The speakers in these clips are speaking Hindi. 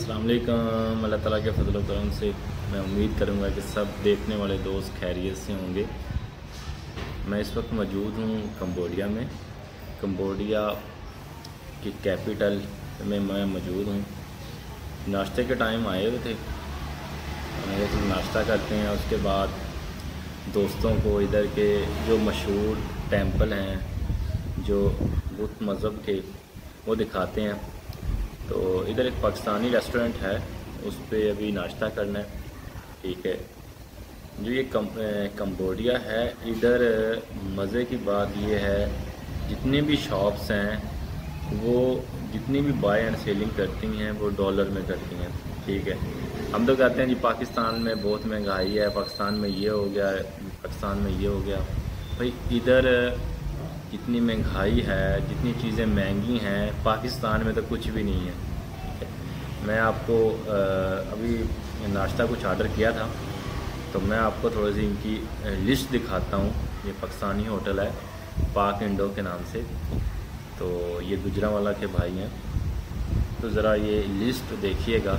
अस्सलाम वालेकुम। अल्लाह ताला के फजल व करम से मैं उम्मीद करूँगा कि सब देखने वाले दोस्त खैरियत से होंगे। मैं इस वक्त मौजूद हूँ कंबोडिया में। कंबोडिया की कैपिटल में मैं मौजूद हूँ। नाश्ते के टाइम आए हुए थे, मैंने कहा नाश्ता करते हैं, उसके बाद दोस्तों को इधर के जो मशहूर टेंपल हैं जो बुद्ध मज़हब के वो दिखाते हैं। तो इधर एक पाकिस्तानी रेस्टोरेंट है, उस पर अभी नाश्ता करना है। ठीक है, जो ये कंबोडिया है, इधर मज़े की बात ये है जितनी भी शॉप्स हैं वो जितनी भी बाय एंड सेलिंग करती हैं वो डॉलर में करती हैं। ठीक है, हम तो कहते हैं जी पाकिस्तान में बहुत महंगाई है, पाकिस्तान में ये हो गया, पाकिस्तान में ये हो गया। भाई इधर जितनी महंगाई है, जितनी चीज़ें महंगी हैं, पाकिस्तान में तो कुछ भी नहीं है। ठीक है, मैं आपको अभी नाश्ता कुछ ऑर्डर किया था, तो मैं आपको थोड़ी सी इनकी लिस्ट दिखाता हूँ। ये पाकिस्तानी होटल है पाक इंडो के नाम से, तो ये गुजरांवाला के भाई हैं। तो ज़रा ये लिस्ट देखिएगा,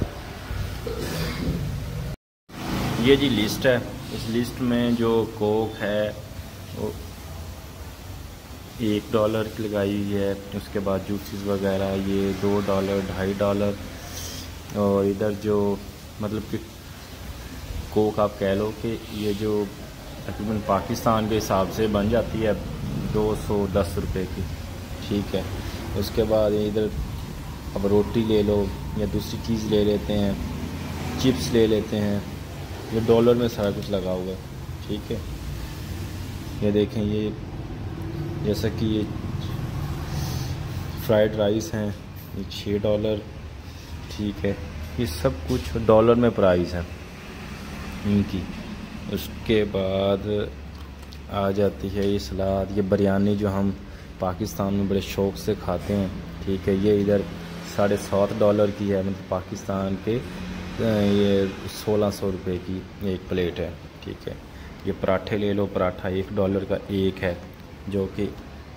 ये जी लिस्ट है। इस लिस्ट में जो कोक है वो $1 की लगाई हुई है, उसके बाद जूसेस वगैरह ये $2, $2.5। और इधर जो मतलब कि कोक आप कह लो कि ये जो तकरीबन पाकिस्तान के हिसाब से बन जाती है 210 रुपये की। ठीक है, उसके बाद इधर अब रोटी ले लो या दूसरी चीज़ ले लेते हैं, चिप्स ले लेते हैं, ये डॉलर में सारा कुछ लगा हुआ है। ठीक है, ये देखें, ये जैसा कि ये फ्राइड राइस हैं, ये $6। ठीक है, ये सब कुछ डॉलर में प्राइस है इनकी। उसके बाद आ जाती है ये सलाद, ये बिरयानी जो हम पाकिस्तान में बड़े शौक़ से खाते हैं। ठीक है, ये इधर $7.5 की है, मतलब पाकिस्तान के ये 1600 रुपये की एक प्लेट है। ठीक है, ये पराठे ले लो, पराठा $1 का एक है, जो कि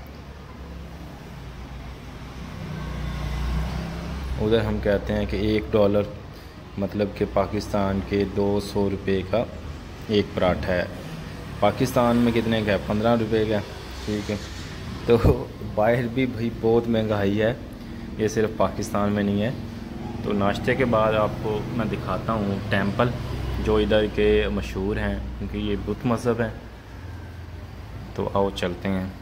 उधर हम कहते हैं कि $1 मतलब कि पाकिस्तान के 200 रुपये का एक पराठा है। पाकिस्तान में कितने का है? 15 रुपये का। ठीक है, तो बाहर भी भाई बहुत महंगाई है, ये सिर्फ पाकिस्तान में नहीं है। तो नाश्ते के बाद आपको मैं दिखाता हूँ टेंपल जो इधर के मशहूर हैं, क्योंकि ये बुद्ध मज़हब है। तो आओ चलते हैं।